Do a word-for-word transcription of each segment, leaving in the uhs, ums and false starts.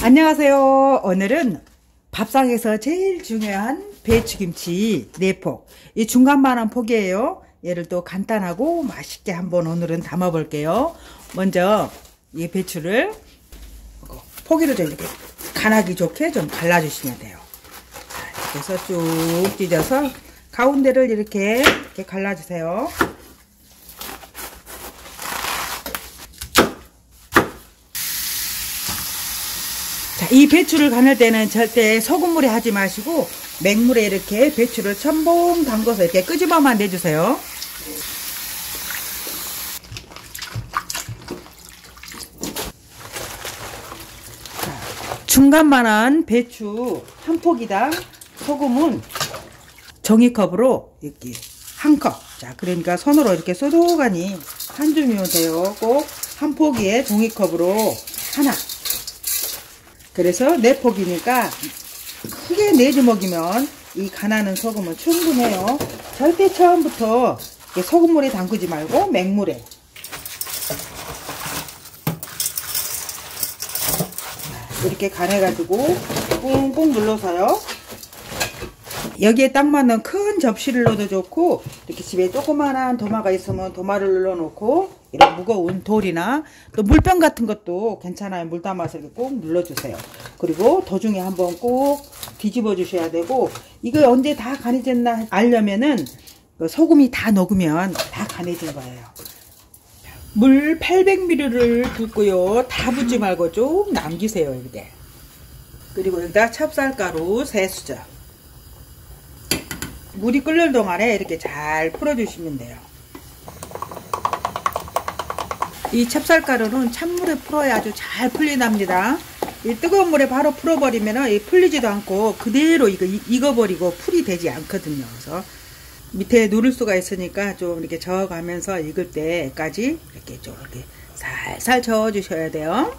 안녕하세요. 오늘은 밥상에서 제일 중요한 배추김치 네 폭. 이 중간만한 폭이에요. 얘를 또 간단하고 맛있게 한번 오늘은 담아 볼게요. 먼저 이 배추를 포기를 좀 이렇게 간하기 좋게 좀 갈라주시면 돼요. 그래서 쭉 찢어서 가운데를 이렇게, 이렇게 갈라주세요. 자, 이 배추를 가늘 때는 절대 소금물에 하지 마시고 맹물에 이렇게 배추를 첨봉 담궈서 이렇게 끄집어만 내주세요. 자, 중간만한 배추 한 포기당 소금은 종이컵으로 이렇게 한 컵. 자, 그러니까 손으로 이렇게 소독하니 한 줌이면 돼요. 꼭 한 포기에 종이컵으로 하나. 그래서 네 폭이니까 크게 네 주먹이면 이 간하는 소금은 충분해요. 절대 처음부터 소금물에 담그지 말고 맹물에. 이렇게 간해가지고 꾹꾹 눌러서요. 여기에 딱 맞는 큰 접시를 넣어도 좋고, 이렇게 집에 조그만한 도마가 있으면 도마를 눌러놓고 이런 무거운 돌이나 또 물병 같은 것도 괜찮아요. 물 담아서 이렇게 꼭 눌러주세요. 그리고 도중에 한번 꼭 뒤집어 주셔야 되고, 이거 언제 다 간해졌나 알려면은 소금이 다 녹으면 다 간해진 거예요. 물 팔백 밀리리터를 붓고요. 다 붓지 말고 좀 남기세요. 이렇게. 그리고 여기다 찹쌀가루 세 수저. 물이 끓는 동안에 이렇게 잘 풀어주시면 돼요. 이 찹쌀가루는 찬물에 풀어야 아주 잘 풀린답니다. 이 뜨거운 물에 바로 풀어버리면 풀리지도 않고 그대로 이거 익어버리고 풀이 되지 않거든요. 그래서 밑에 누를 수가 있으니까 좀 이렇게 저어가면서 익을 때까지 이렇게 좀 이렇게 살살 저어주셔야 돼요.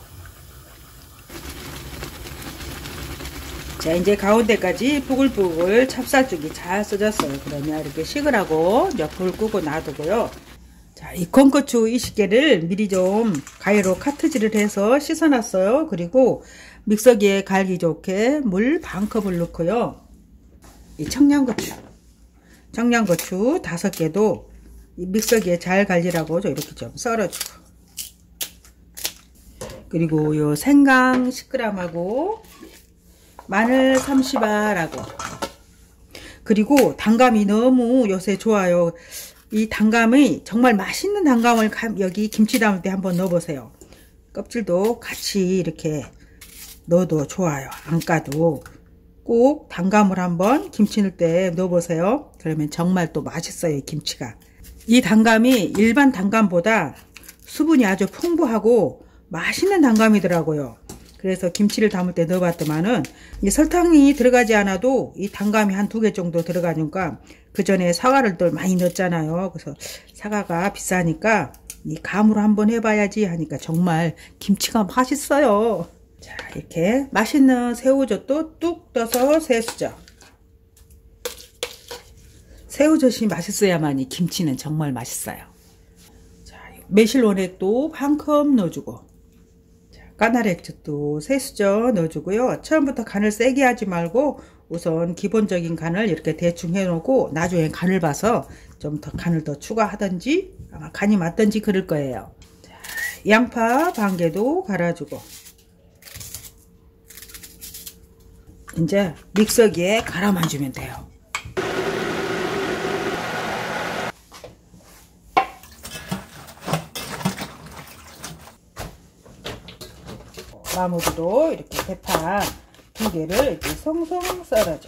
자, 이제 가운데까지 뽀글뽀글 찹쌀죽이 잘 써졌어요. 그러면 이렇게 식으라고 이제 불 끄고 놔두고요. 자, 이 건고추 이십 개를 미리 좀 가위로 카트질을 해서 씻어놨어요. 그리고 믹서기에 갈기 좋게 물 반 컵을 넣고요. 이 청양고추, 청양고추 다섯 개도 이 믹서기에 잘 갈리라고 이렇게 좀 썰어주고, 그리고 요 생강 십 그램하고 마늘 삼십 알하고, 그리고 단감이 너무 요새 좋아요. 이 단감이 정말 맛있는 단감을 여기 김치 담을 때 한번 넣어보세요. 껍질도 같이 이렇게 넣어도 좋아요. 안 까도 꼭 단감을 한번 김치 넣을 때 넣어보세요. 그러면 정말 또 맛있어요. 김치가. 이 단감이 일반 단감보다 수분이 아주 풍부하고 맛있는 단감이더라고요. 그래서 김치를 담을 때 넣어봤더만은 이 설탕이 들어가지 않아도 이 단감이 한 두 개 정도 들어가니까, 그 전에 사과를 또 많이 넣었잖아요. 그래서 사과가 비싸니까 이 감으로 한번 해봐야지 하니까 정말 김치가 맛있어요. 자, 이렇게 맛있는 새우젓도 뚝 떠서 세 수저. 새우젓이 맛있어야만 이 김치는 정말 맛있어요. 자, 매실 원액도 한 컵 넣어주고, 까나리액젓도 세 수저 넣어주고요. 처음부터 간을 세게 하지 말고 우선 기본적인 간을 이렇게 대충 해놓고 나중에 간을 봐서 좀 더 간을 더 추가하든지 아마 간이 맞든지 그럴 거예요. 자, 양파 반 개도 갈아주고, 이제 믹서기에 갈아만 주면 돼요. 나머지도 이렇게 대파 두 개를 이렇게 송송 썰어줘요.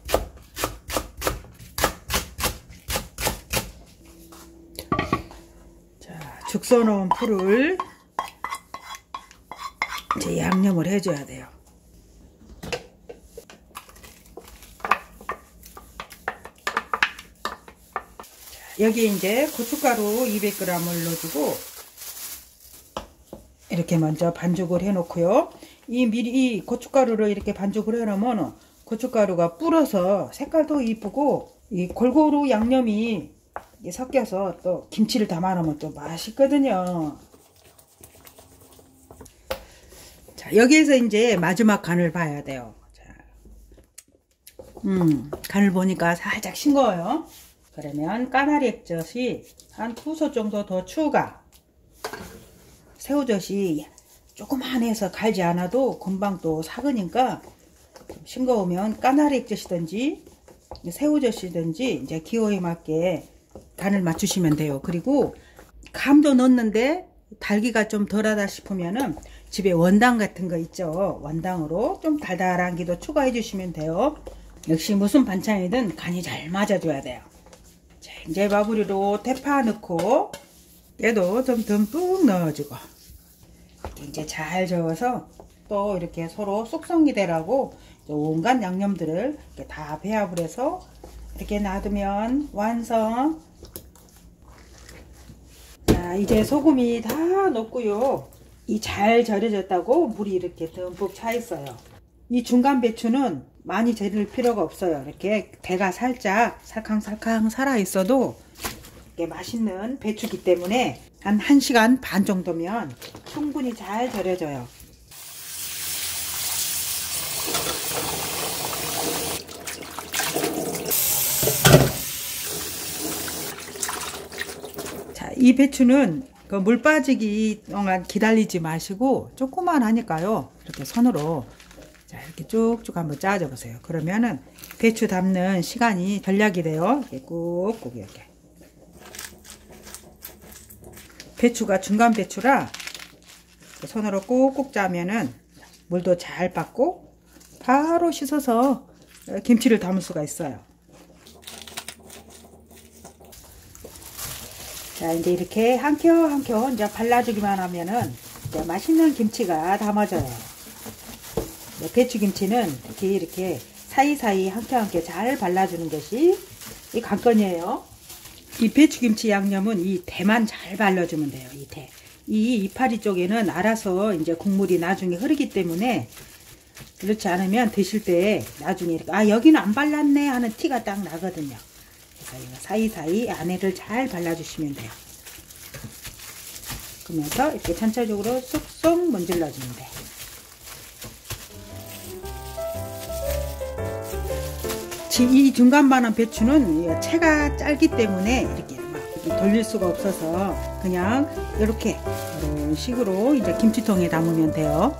자, 죽 써놓은 풀을 이제 양념을 해줘야 돼요. 자, 여기 이제 고춧가루 이백 그램을 넣어주고, 이렇게 먼저 반죽을 해 놓고요. 이 미리 이 고춧가루를 이렇게 반죽을 해 놓으면 고춧가루가 불어서 색깔도 이쁘고, 이 골고루 양념이 섞여서 또 김치를 담아 놓으면 또 맛있거든요. 자, 여기에서 이제 마지막 간을 봐야 돼요. 자, 음, 간을 보니까 살짝 싱거워요. 그러면 까나리 액젓이 한 두 솥 정도 더 추가. 새우젓이 조금만 해서 갈지 않아도 금방 또 삭으니까 싱거우면 까나리 액젓이든지 새우젓이든지 이제 기호에 맞게 간을 맞추시면 돼요. 그리고 감도 넣었는데 달기가 좀 덜하다 싶으면은 집에 원당 같은 거 있죠. 원당으로 좀 달달한 기도 추가해 주시면 돼요. 역시 무슨 반찬이든 간이 잘 맞아줘야 돼요. 자, 이제 마무리로 대파 넣고 얘도 좀 듬뿍 넣어주고 이제 잘 저어서 또 이렇게 서로 숙성이 되라고 온갖 양념들을 이렇게 다 배합을 해서 이렇게 놔두면 완성. 자, 이제 소금이 다 넣고요. 이 잘 절여졌다고 물이 이렇게 듬뿍 차 있어요. 이 중간 배추는 많이 절일 필요가 없어요. 이렇게 대가 살짝 살캉살캉 살아 있어도 이게 맛있는 배추기 때문에 한 1시간 반 정도면 충분히 잘 절여져요. 자, 이 배추는 그 물 빠지기 동안 기다리지 마시고 조금만 하니까요. 이렇게 손으로 자, 이렇게 쭉쭉 한번 짜줘 보세요. 그러면은 배추 담는 시간이 절약이 돼요. 이렇게 꾹꾹 이렇게. 배추가 중간 배추라 손으로 꾹꾹 짜면은 물도 잘 받고 바로 씻어서 김치를 담을 수가 있어요. 자, 이제 이렇게 한 켜 한 켜 이제 발라주기만 하면은 이제 맛있는 김치가 담아져요. 배추김치는 이렇게 이렇게 사이사이 한 켜 한 켜 잘 발라주는 것이 이 관건이에요. 이 배추김치 양념은 이 대만 잘 발라주면 돼요. 이 대. 이 이파리 쪽에는 알아서 이제 국물이 나중에 흐르기 때문에 그렇지 않으면 드실 때 나중에 이렇게 아 여기는 안 발랐네 하는 티가 딱 나거든요. 그래서 사이사이 안에를 잘 발라주시면 돼요. 그러면서 이렇게 전체적으로 쏙쏙 문질러주면 돼요. 이 중간 반은 배추는 채가 짧기 때문에 이렇게 막 돌릴 수가 없어서 그냥 이렇게 이런 식으로 이제 김치통에 담으면 돼요.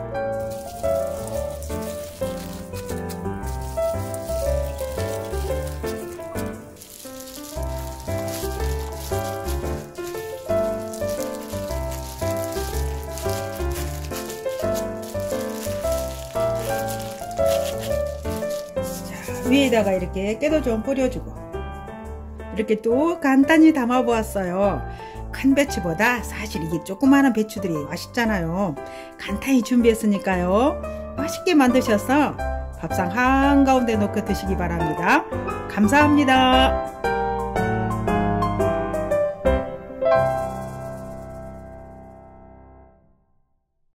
위에다가 이렇게 깨도 좀 뿌려주고 이렇게 또 간단히 담아 보았어요. 큰 배추보다 사실 이게 조그마한 배추들이 맛있잖아요. 간단히 준비했으니까요. 맛있게 만드셔서 밥상 한가운데 놓고 드시기 바랍니다. 감사합니다.